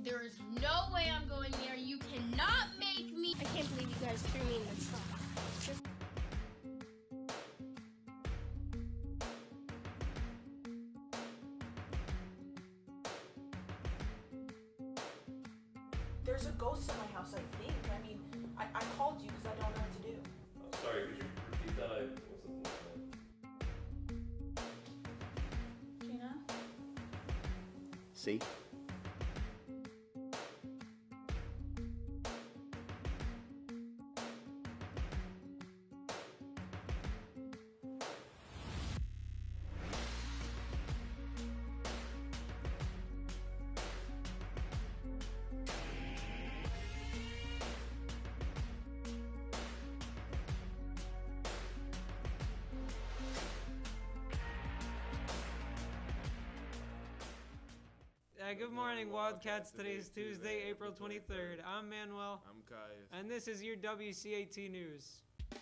There is no way I'm going there. You cannot make me. I can't believe you guys threw me in the trunk. There's a ghost in my house, I think. I mean, I called you because I don't know what to do. Oh, sorry, could you repeat that? Gina? See? Good morning, Wildcats. Today is Tuesday, April 23rd. I'm Manuel. I'm Caius. And this is your WCAT News.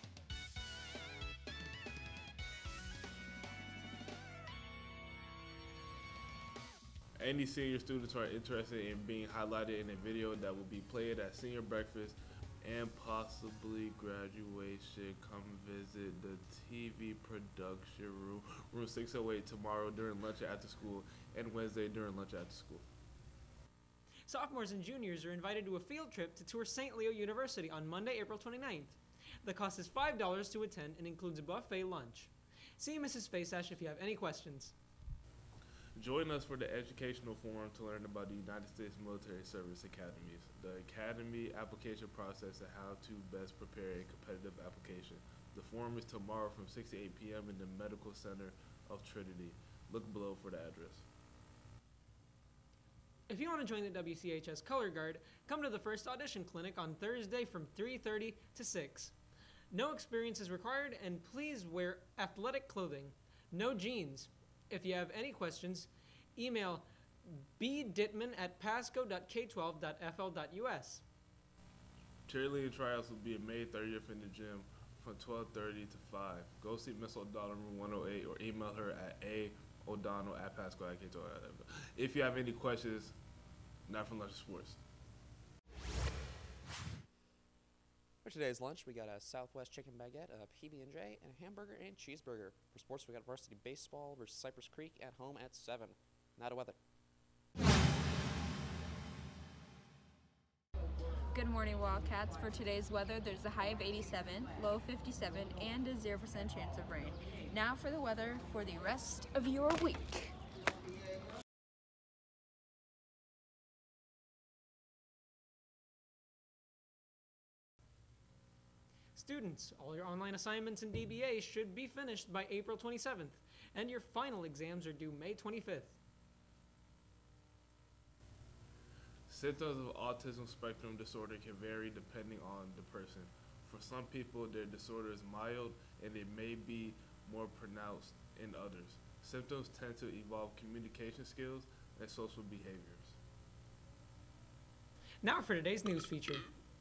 Any senior students who are interested in being highlighted in a video that will be played at senior breakfast and possibly graduation, come visit the TV production room, room 608 tomorrow during lunch after school and Wednesday during lunch after school. Sophomores and juniors are invited to a field trip to tour St. Leo University on Monday, April 29th. The cost is $5 to attend and includes a buffet lunch. See Mrs. Faceash if you have any questions. Join us for the educational forum to learn about the United States Military Service Academies, the academy application process, and how to best prepare a competitive application. The forum is tomorrow from 6 to 8 p.m. in the Medical Center of Trinity. Look below for the address. If you want to join the WCHS Color Guard, come to the first audition clinic on Thursday from 3:30 to 6. No experience is required, and please wear athletic clothing. No jeans. If you have any questions, email bdittman@pasco.k12.fl.us. Cheerleading tryouts will be May 30th in the gym from 12:30 to 5. Go see Miss O'Donnell, room 108, or email her at aodonnell@pasco.k12. If you have any questions, not from Lunch Sports. For today's lunch, we got a Southwest chicken baguette, a PB&J, and a hamburger and cheeseburger. For sports, we got varsity baseball versus Cypress Creek at home at 7. Now to weather. Good morning, Wildcats. For today's weather, there's a high of 87, low 57, and a 0% chance of rain. Now for the weather for the rest of your week. Students, all your online assignments and DBA should be finished by April 27th, and your final exams are due May 25th. Symptoms of autism spectrum disorder can vary depending on the person. For some people, their disorder is mild and it may be more pronounced in others. Symptoms tend to involve communication skills and social behaviors. Now for today's news feature.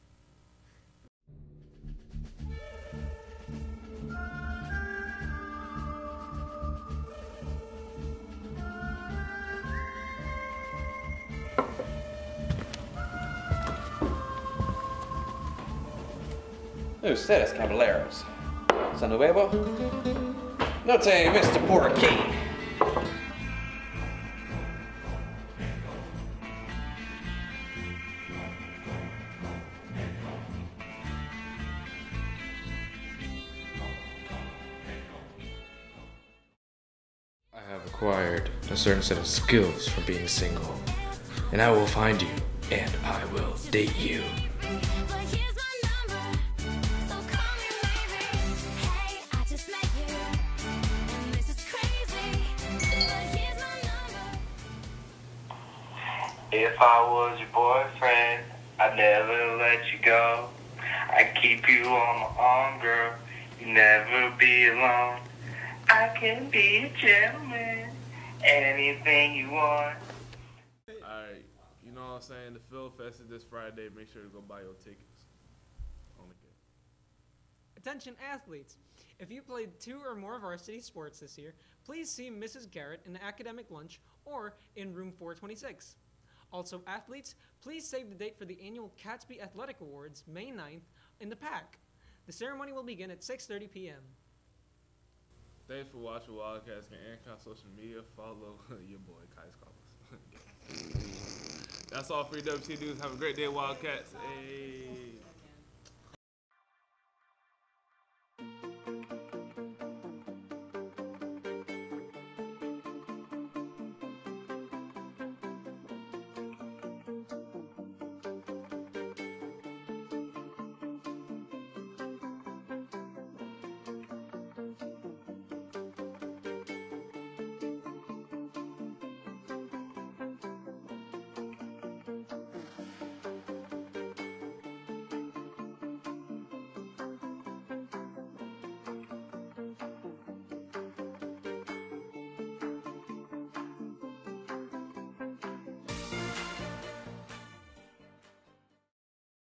Ustedes, caballeros. ¿San nuevo? Note, Mr. Porky. I have acquired a certain set of skills from being single, and I will find you, and I will date you. If I was your boyfriend, I'd never let you go. I'd keep you on my arm, girl. You'd never be alone. I can be a gentleman. Anything you want. Alright, you know what I'm saying? The Phil Fest is this Friday. Make sure to go buy your tickets. Only good. Attention athletes. If you played 2 or more varsity sports this year, please see Mrs. Garrett in the academic lunch or in room 426. Also, athletes, please save the date for the annual Catsby Athletic Awards, May 9th, in the PAC. The ceremony will begin at 6:30 p.m. Thanks for watching Wildcats and on social media. Follow your boy Kai Scholars. That's all for your WC News. Have a great day, Wildcats. Hey.